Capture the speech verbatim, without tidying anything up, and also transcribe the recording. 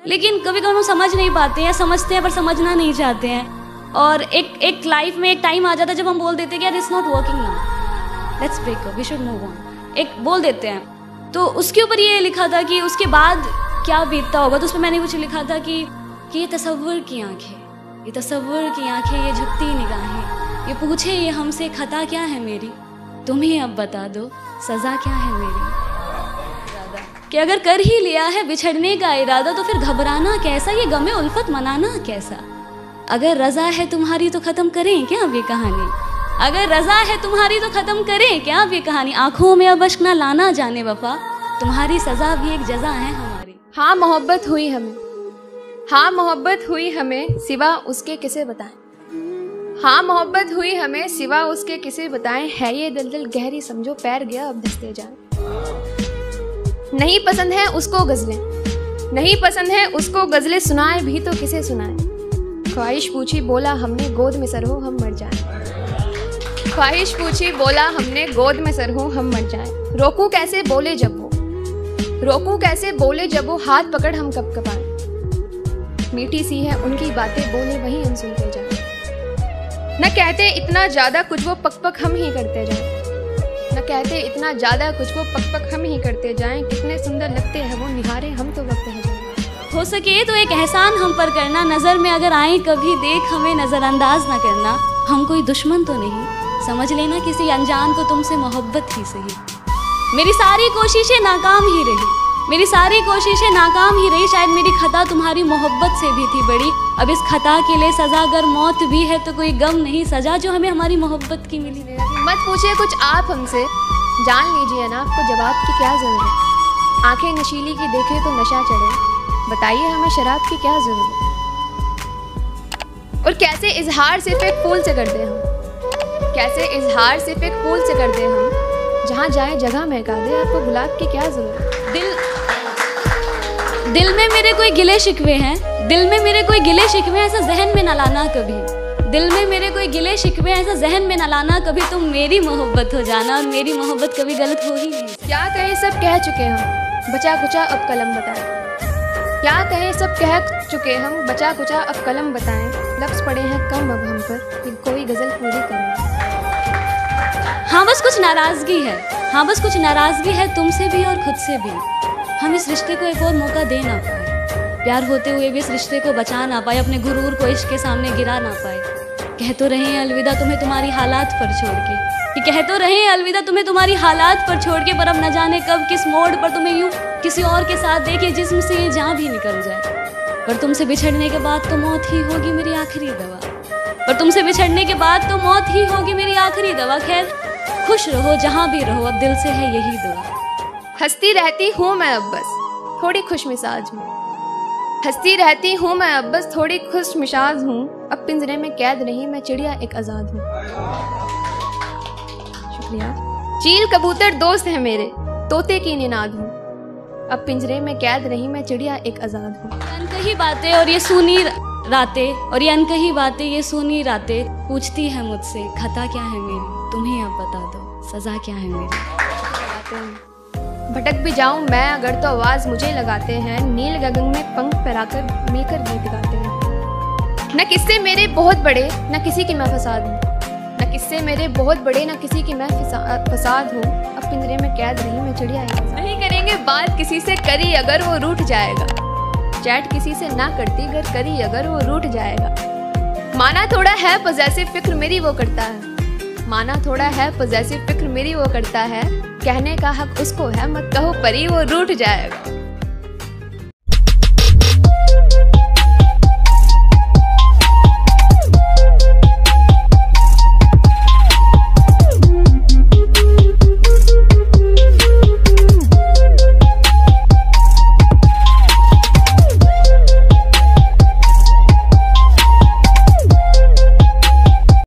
लेकिन कभी कभी हम समझ नहीं पाते हैं, समझते हैं पर समझना नहीं चाहते हैं। और एक एक लाइफ में एक टाइम आ जाता है जब हम बोल देते हैं कि यार it's not working now, let's break up, we should move on, एक बोल देते हैं। तो उसके ऊपर ये लिखा था कि उसके बाद क्या बीतता होगा, तो उस पर मैंने कुछ लिखा था कि कि ये तसव्वुर की आंखें, ये तसव्वुर की आंखें, ये झुकती निगाहें, ये पूछे ये हमसे खता क्या है मेरी, तुम ही अब बता दो सज़ा क्या है मेरी। कि अगर कर ही लिया है बिछड़ने का इरादा तो फिर घबराना कैसा, ये गमे उल्फत मनाना कैसा। अगर रजा है तुम्हारी तो ख़त्म करें क्या अब ये कहानी, अगर रजा है तुम्हारी तो ख़त्म करें क्या अब ये कहानी। आँखों में अब अश्क ना लाना जाने वफा, तुम्हारी सज़ा भी एक जजा है हमारी। हाँ मोहब्बत हुई हमें, हाँ मोहब्बत हुई हमें, सिवा उसके किसे बताएं। हाँ मोहब्बत हुई हमें, सिवा उसके किसे बताएं। है ये दलदल गहरी समझो, पैर गया अब धंसते जाए। नहीं पसंद है उसको गज़लें, नहीं पसंद है उसको गज़लें, सुनाए भी तो किसे सुनाए। ख्वाहिश पूछी बोला हमने गोद में सर हो हम मर जाए। ख्वाहिश पूछी बोला हमने गोद में सर हो हम मर जाए। रोकूं कैसे बोले जब वो, रोकूं कैसे बोले जब वो, हाथ पकड़ हम कब कपाएं। मीठी सी है उनकी बातें, बोले वहीं हम सुनते जाए। न कहते इतना ज्यादा कुछ वो पक पक हम ही करते जाएं, न कहते इतना ज्यादा कुछ वो पक पक हम ही करते जाएं। कितने सुंदर लगते हैं वो निहारे हम तो वक्त है जाएं। हो सके तो एक एहसान हम पर करना, नज़र में अगर आए कभी देख हमें नज़रअंदाज ना करना। हम कोई दुश्मन तो नहीं, समझ लेना किसी अनजान को तुमसे मोहब्बत ही सही। मेरी सारी कोशिशें नाकाम ही रही, मेरी सारी कोशिशें नाकाम ही रही। शायद मेरी खता तुम्हारी मोहब्बत से भी थी बड़ी। अब इस खता के लिए सज़ा अगर मौत भी है तो कोई गम नहीं, सज़ा जो हमें हमारी मोहब्बत की मिली। मत पूछिए कुछ आप हमसे, जान लीजिए ना आपको जवाब की क्या ज़रूरत। आंखें नशीली की देखे तो नशा चढ़े, बताइए हमें शराब की क्या ज़रूरत। और कैसे इजहार सिर्फ एक फूल से करते हम, कैसे इजहार सिर्फ एक फूल से करते हम। जहाँ जाए जगह महका दे, आपको गुलाब की क्या ज़रूरत। दिल दिल में मेरे कोई गिले शिकवे हैं, दिल में मेरे कोई गिले शिकवे, ऐसा जहन में न लाना कभी। दिल में मेरे कोई गिले शिकवे, ऐसा जहन में न लाना कभी। तुम मेरी मोहब्बत हो जाना और मेरी मोहब्बत कभी गलत हो ही नहीं। क्या कहें सब कह चुके हम, बचा कुचा अब कलम बताएं। क्या कहें सब कह चुके हम, बचा कुचा अब कलम बताएं। लफ्ज़ पड़े हैं कम अब हम पर, कि कोई गज़ल पूरी करें। हाँ बस कुछ नाराज़गी है, हाँ बस कुछ नाराज़गी है तुमसे भी और खुद से भी। हम इस रिश्ते को एक और मौका दे ना पाए, प्यार होते हुए भी इस रिश्ते को बचा ना पाए, अपने गुरूर को इश्क के सामने गिरा ना पाए। कह तो रहे हैं अलविदा तुम्हें तुम्हारी हालात पर छोड़ के, कि कह तो रहे हैं अलविदा तुम्हें तुम्हारी हालात पर छोड़ के, पर अब न जाने कब किस मोड़ पर तुम्हें यूं किसी और के साथ देखे जिस्म से ये जान भी निकल जाए। पर तुमसे बिछड़ने के बाद तो मौत ही होगी मेरी आखिरी दवा, पर तुमसे बिछड़ने के बाद तो मौत ही होगी मेरी आखिरी दवा। खैर खुश रहो जहाँ भी रहो, अब दिल से है यही दुआ। हंसती रहती हूँ मैं अब बस थोड़ी खुश मिजाज हूँ, हंसती रहती हूँ मैं अब बस थोड़ी खुश मिजाज हूँ। अब पिंजरे में कैद नहीं मैं चिड़िया एक आज़ाद हूँ। शुक्रिया। चील कबूतर दोस्त है मेरे, तोते की निनाद हूँ। अब पिंजरे में कैद नहीं मैं चिड़िया एक आज़ाद हूँ। अनकही बातें और ये सुनी रातें, और ये अनकही बातें ये सुनी रातें, पूछती है मुझसे खता क्या है मेरी, तुम ही अब बता दो सज़ा क्या है मेरी। भटक भी जाऊं मैं अगर तो आवाज़ मुझे लगाते हैं, नील गगन में पंख फैलाकर मिलकर गीत गाते हैं। न किस्से मेरे बहुत बड़े न किसी की मैं फसाद हूँ, न किस्से मेरे बहुत बड़े न किसी की मैं फसाद हूँ। अब पिंजरे में कैद नहीं मैं चिड़िया नहीं करेंगे बात किसी से करी अगर वो रूठ जाएगा, चैट किसी से ना करती अगर करी अगर वो रूठ जाएगा। माना थोड़ा है पॉजेसिव फिक्र मेरी वो करता है, माना थोड़ा है पॉजेसिव फिक्र मेरी वो करता है। कहने का हक उसको है मत कहो परी वो रूठ जाएगा।